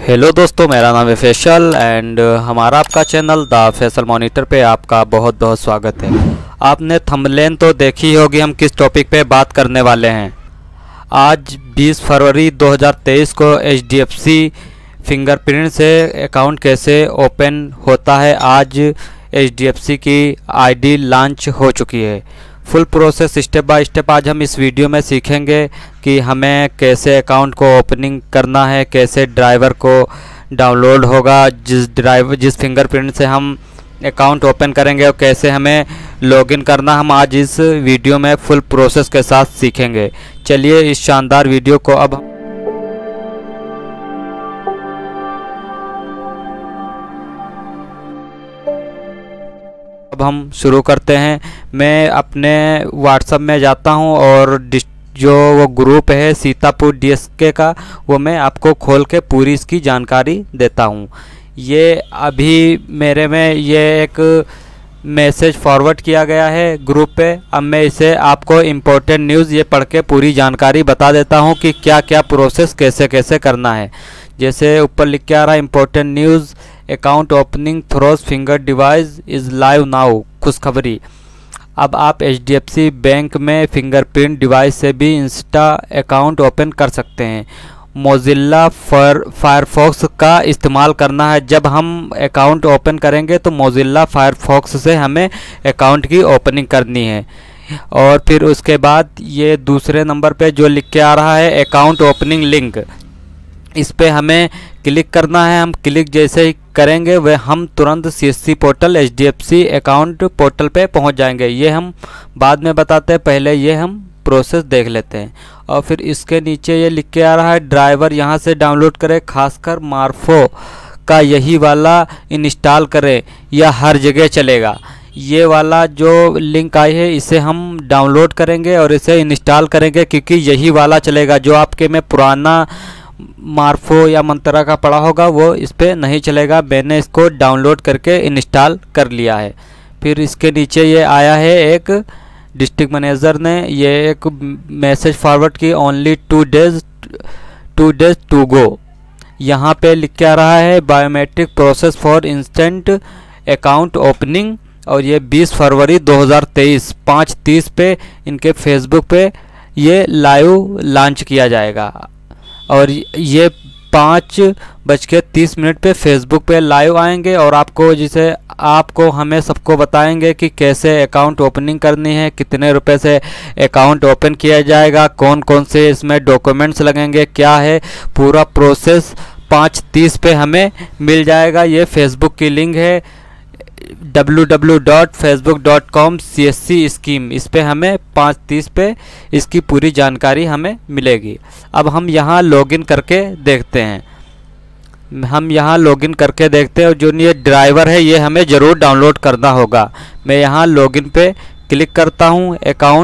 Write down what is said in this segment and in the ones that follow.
Hello दोस्तों, मेरा नाम है फैसल एंड हमारा आपका चैनल द फैसल मॉनिटर पे आपका बहुत बहुत स्वागत है। आपने थंबनेल तो देखी होगी हम किस टॉपिक पे बात करने वाले हैं। आज 20 फरवरी 2023 को HDFC फिंगरप्रिंट से अकाउंट कैसे ओपन होता है। आज HDFC की ID लॉन्च हो चुकी है। Full process step by step आज हम इस वीडियो में सीखेंगे कि हमें कैसे अकाउंट को ओपनिंग करना है, कैसे ड्राइवर को डाउनलोड होगा जिस फिंगरप्रिंट से हम अकाउंट ओपन करेंगे, और कैसे हमें लॉगिन करना हम आज इस वीडियो में फुल प्रोसेस के साथ सीखेंगे। चलिए इस शानदार वीडियो को अब हम शुरू करते हैं। मैं अपने व्हाट्सएप में जाता हूं और जो वो ग्रुप है सीतापुर DSK का, वो मैं आपको खोल के पूरी इसकी जानकारी देता हूं। ये अभी मेरे में ये एक मैसेज फॉरवर्ड किया गया है ग्रुप पे। अब मैं इसे आपको इम्पोर्टेंट न्यूज़ ये पढ़ के पूरी जानकारी बता देता हूं कि क्या क्या प्रोसेस कैसे कैसे करना है। जैसे ऊपर लिख के आ रहा है important news, account opening through finger device is live now. खुशखबरी, अब आप HDFC बैंक में फिंगरप्रिंट डिवाइस से भी इंस्टा अकाउंट ओपन कर सकते हैं। मोजिल्ला फायरफॉक्स का इस्तेमाल करना है। जब हम अकाउंट ओपन करेंगे तो मोजिल्ला फायरफॉक्स से हमें अकाउंट की ओपनिंग करनी है। और फिर उसके बाद ये दूसरे नंबर पे जो लिख के आ रहा है अकाउंट ओपनिंग लिंक, इस पे हमें क्लिक करना है। हम क्लिक जैसे ही करेंगे वह हम तुरंत CSC portal HDFC account portal पे पहुंच जाएंगे। ये हम बाद में बताते हैं, पहले ये हम प्रोसेस देख लेते हैं। और फिर इसके नीचे ये लिख के आ रहा है ड्राइवर यहाँ से डाउनलोड करें, खासकर मार्फो का यही वाला इंस्टॉल करें, यह हर जगह चलेगा। ये वाला जो लिंक आई है इसे हम डाउनलोड करेंगे और इसे इंस्टॉल करेंगे, क्योंकि यही वाला चलेगा। जो आपके में पुराना मार्फो या मंत्रा का पड़ा होगा वो इस पर नहीं चलेगा। मैंने इसको डाउनलोड करके इंस्टॉल कर लिया है। फिर इसके नीचे ये आया है एक डिस्ट्रिक्ट मैनेजर ने ये एक मैसेज फॉरवर्ड की, ओनली 2 डेज टू गो। यहाँ पे लिख के आ रहा है biometric process for instant account opening, और ये 20 फरवरी 2023 5:30 पे इनके फेसबुक पे ये लाइव लॉन्च किया जाएगा। और ये 5:30 पे फेसबुक पे लाइव आएंगे और आपको हमें सबको बताएंगे कि कैसे अकाउंट ओपनिंग करनी है, कितने रुपए से अकाउंट ओपन किया जाएगा, कौन कौन से इसमें डॉक्यूमेंट्स लगेंगे, क्या है पूरा प्रोसेस 5:30 पे हमें मिल जाएगा। ये फेसबुक की लिंक है www.facebook.com/CSC स्कीम। इस पे हमें 5:30 पे इसकी पूरी जानकारी हमें मिलेगी। अब हम यहाँ लॉगिन करके देखते हैं। और जो ये ड्राइवर है ये हमें ज़रूर डाउनलोड करना होगा। मैं यहाँ लॉगिन पे क्लिक करता हूँ।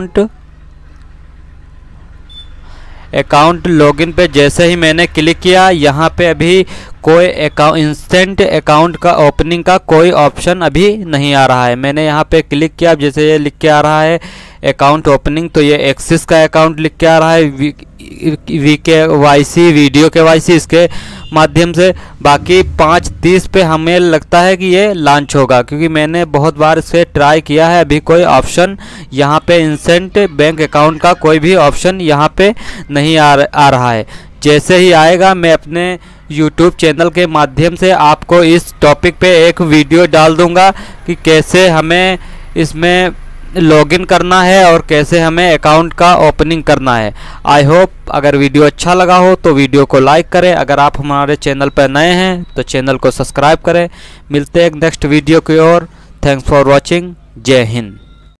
अकाउंट लॉगिन पे जैसे ही मैंने क्लिक किया, यहाँ पे अभी कोई इंस्टेंट अकाउंट का ओपनिंग का कोई ऑप्शन अभी नहीं आ रहा है। मैंने यहाँ पे क्लिक किया, जैसे ये लिख के आ रहा है अकाउंट ओपनिंग, तो ये एक्सिस का अकाउंट लिख के आ रहा है, VKYC वीडियो KYC इसके माध्यम से। बाकी 5:30 पे हमें लगता है कि ये लॉन्च होगा, क्योंकि मैंने बहुत बार इसे ट्राई किया है। अभी कोई ऑप्शन यहाँ पे इंस्टेंट बैंक अकाउंट का कोई भी ऑप्शन यहाँ पे नहीं आ रहा है। जैसे ही आएगा मैं अपने YouTube चैनल के माध्यम से आपको इस टॉपिक पे एक वीडियो डाल दूंगा कि कैसे हमें इसमें लॉगिन करना है और कैसे हमें अकाउंट का ओपनिंग करना है। आई होप अगर वीडियो अच्छा लगा हो तो वीडियो को लाइक करें। अगर आप हमारे चैनल पर नए हैं तो चैनल को सब्सक्राइब करें। मिलते हैं नेक्स्ट वीडियो की ओर। Thanks for watching. जय हिंद।